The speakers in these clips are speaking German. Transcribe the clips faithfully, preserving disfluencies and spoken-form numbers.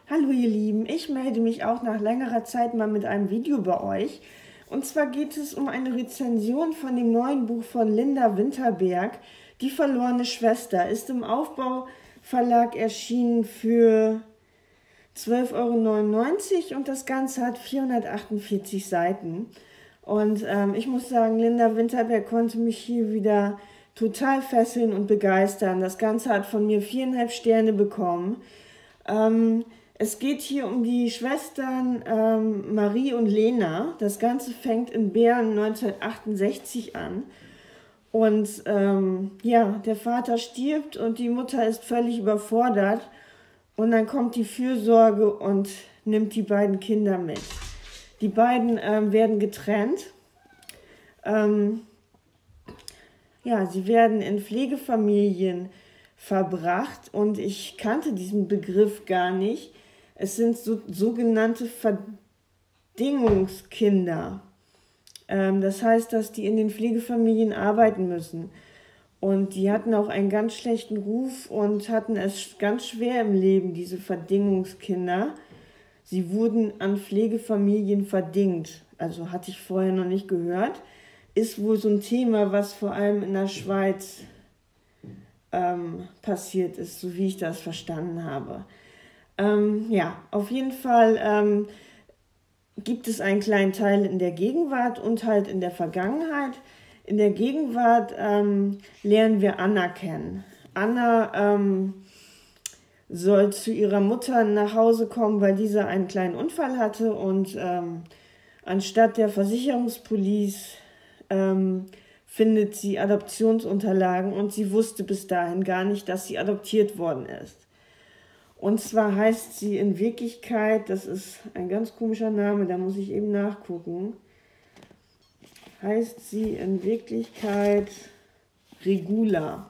Hallo ihr Lieben, ich melde mich auch nach längerer Zeit mal mit einem Video bei euch. Und zwar geht es um eine Rezension von dem neuen Buch von Linda Winterberg, Die verlorene Schwester. Ist im Aufbau-Verlag erschienen für zwölf Euro neunundneunzig und das Ganze hat vierhundertachtundvierzig Seiten. Und ähm, ich muss sagen, Linda Winterberg konnte mich hier wieder total fesseln und begeistern. Das Ganze hat von mir viereinhalb Sterne bekommen. Ähm, es geht hier um die Schwestern ähm, Marie und Lena. Das Ganze fängt in Bern neunzehnhundertachtundsechzig an. Und ähm, ja, der Vater stirbt und die Mutter ist völlig überfordert. Und dann kommt die Fürsorge und nimmt die beiden Kinder mit. Die beiden ähm, werden getrennt. Ähm, ja, sie werden in Pflegefamilien verbracht und ich kannte diesen Begriff gar nicht. Es sind so, sogenannte Verdingungskinder. Ähm, das heißt, dass die in den Pflegefamilien arbeiten müssen. Und die hatten auch einen ganz schlechten Ruf und hatten es ganz schwer im Leben, diese Verdingungskinder. Sie wurden an Pflegefamilien verdingt. Also hatte ich vorher noch nicht gehört. Ist wohl so ein Thema, was vor allem in der Schweiz ähm, passiert ist, so wie ich das verstanden habe. Ähm, ja, auf jeden Fall ähm, gibt es einen kleinen Teil in der Gegenwart und halt in der Vergangenheit. In der Gegenwart ähm, lernen wir Anna kennen. Anna ähm, soll zu ihrer Mutter nach Hause kommen, weil diese einen kleinen Unfall hatte und ähm, anstatt der Versicherungspolice ähm, findet sie Adoptionsunterlagen und sie wusste bis dahin gar nicht, dass sie adoptiert worden ist. Und zwar heißt sie in Wirklichkeit, das ist ein ganz komischer Name, da muss ich eben nachgucken, heißt sie in Wirklichkeit Regula.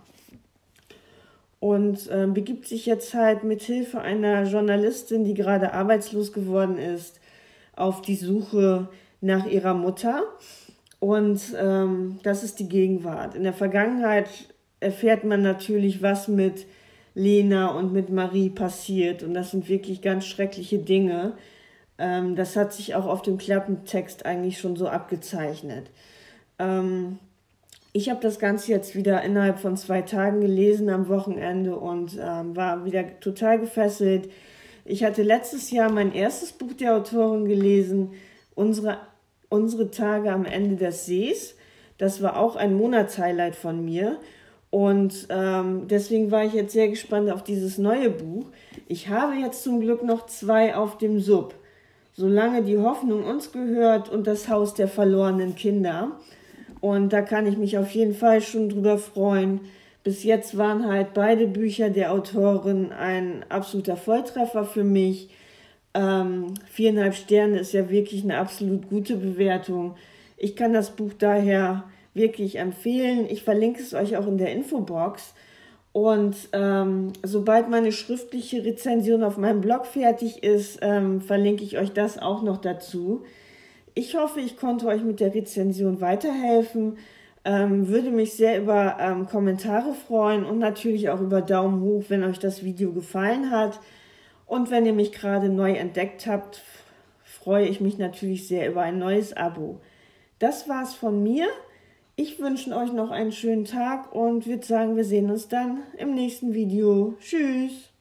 Und äh, begibt sich jetzt halt mit Hilfe einer Journalistin, die gerade arbeitslos geworden ist, auf die Suche nach ihrer Mutter. Und ähm, das ist die Gegenwart. In der Vergangenheit erfährt man natürlich, was mit Lena und mit Marie passiert. Und das sind wirklich ganz schreckliche Dinge. Ähm, das hat sich auch auf dem Klappentext eigentlich schon so abgezeichnet. Ähm, ich habe das Ganze jetzt wieder innerhalb von zwei Tagen gelesen am Wochenende und ähm, war wieder total gefesselt. Ich hatte letztes Jahr mein erstes Buch der Autorin gelesen, Unsere, Unsere Tage am Ende des Sees. Das war auch ein Monatshighlight von mir. Und ähm, deswegen war ich jetzt sehr gespannt auf dieses neue Buch. Ich habe jetzt zum Glück noch zwei auf dem Sub. Solange die Hoffnung uns gehört und das Haus der verlorenen Kinder. Und da kann ich mich auf jeden Fall schon drüber freuen. Bis jetzt waren halt beide Bücher der Autorin ein absoluter Volltreffer für mich. Ähm, viereinhalb Sterne ist ja wirklich eine absolut gute Bewertung. Ich kann das Buch daher wirklich empfehlen. Ich verlinke es euch auch in der Infobox. Und ähm, sobald meine schriftliche Rezension auf meinem Blog fertig ist, ähm, verlinke ich euch das auch noch dazu. Ich hoffe, ich konnte euch mit der Rezension weiterhelfen. Ähm, würde mich sehr über ähm, Kommentare freuen und natürlich auch über Daumen hoch, wenn euch das Video gefallen hat. Und wenn ihr mich gerade neu entdeckt habt, freue ich mich natürlich sehr über ein neues Abo. Das war's von mir. Ich wünsche euch noch einen schönen Tag und würde sagen, wir sehen uns dann im nächsten Video. Tschüss!